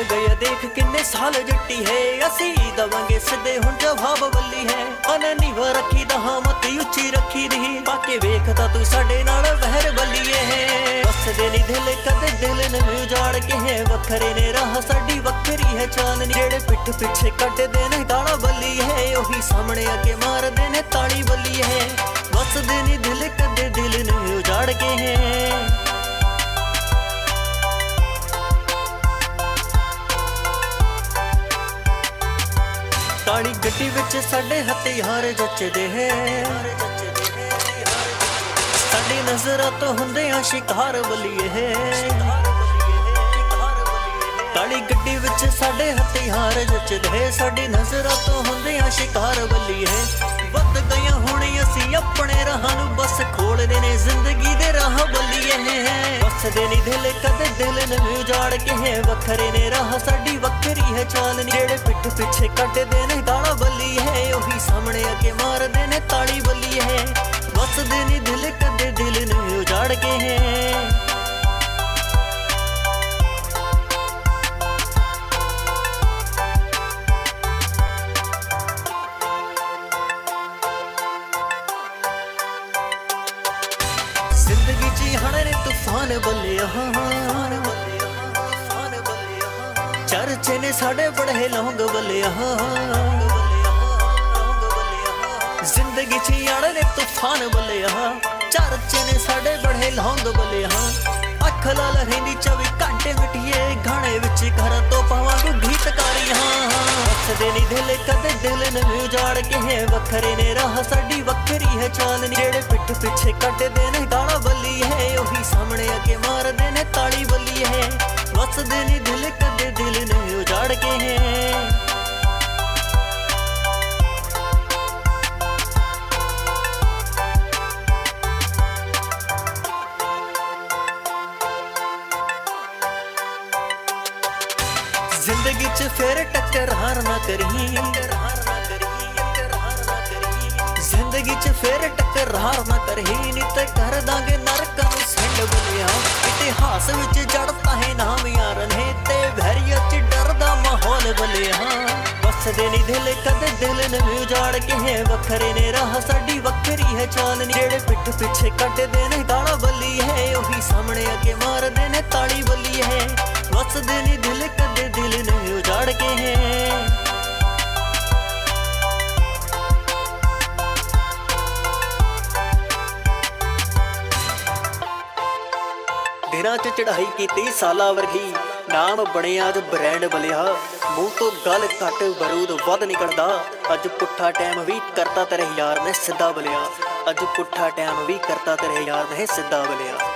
गए देख किन्ने साल जट्टी है, असी दवांगे सिद्धे हुण जवाब बल्ली है। अननीवा रखी दा मत उच्ची रखी दी, बाकी वेखदा तू साडे नाल वहर बल्लीए है। बसदे नी दिल कदे दिल ने उजाड़ के है, वखरे ने राह साडी वखरी है चांदनी। जेड़े पिठ पिछे कटदे ने गाला बल्ली है, ओही सामने आके मारदे ने ताली बल्ली है। बसदे नी दिल कदे दिल ने उजाड़ के है। काली गड्डी विच साडे हथियार जचदे है, साडी नजरां तो हुंदे आ शिकार बल्लीए है। काली गड्डी विच साडे हथियार जचदे, साडी नजरां तो हुंदे आ शिकार बल्लीए है। वध गए हुण असीं अपने राह नूं, बस खोलदे ने जिंदगी दे राह बल्लीए है। बसदे नी दिल कदे दिल ने उजाड़ के है, वखरे ने राह साडी वखरी है चांदनी। जेड़े पिठ पिछे कटदे ने गाला बल्ली है, ओही सामने आके मारदे ने ताली बल्ली है। बसदे नी दिल कदे दिल ने उजाड़ के है। जिंदगी ची हण ने तूफान बल्लिया, चर्चे ने साडे बड़े लौंग बल्लिया। जिंदगी ची हण ने तूफान बल्लिया, चर्चे ने साडे बड़े लौंग बल्लिया। अख लाल रहिंदी 24 घंटे मिटिए, गाने विच घर तो पावांगू गीतकारियां। बसदे नी दिल कदे दिल ने उजाड़ के है, वखरे ने राह साडी वखरी है चांदनी। जेड़े पिठ पिछे कटदे ने गाला बल्ली है, ओही सामने आके मारदे ने ताली बल्ली है। बसदे नी दिल कदे दिल ने उजाड़ के है। जिंदगी च फिर टक्कर हार ना करी, जिंदगी च फिर टक्कर हार ना करी। नी ते कर दांगे नरकां नूं सिंड बल्लिया, इतिहास विच जड़ता है नाम यार ने, ते वैरिया च डरदा माहौल बल्लिया। बसदे नी दिल कदे दिल ने उजाड़ के है, वखरे ने राह साडी वखरी है चांदनी। जेड़े पिठ पिछे कटदे ने गाला बल्ली है, ओही सामने आके मारदे ने ताली बल्ली है। बसदे नी दिल कदे दिल ने उजाड़ के है। दिनां च चढ़ाई की 30 साला वर्गी, नाम बनिया अज ब्रांड बलिया। मूँह तो गल घट बरूद वध निकलदा, अज पुट्ठा टाइम भी करता तेरे यार ने सिद्धा बलिया। अज पुट्ठा टाइम भी करता तेरे यार ने सिद्धा बलिया।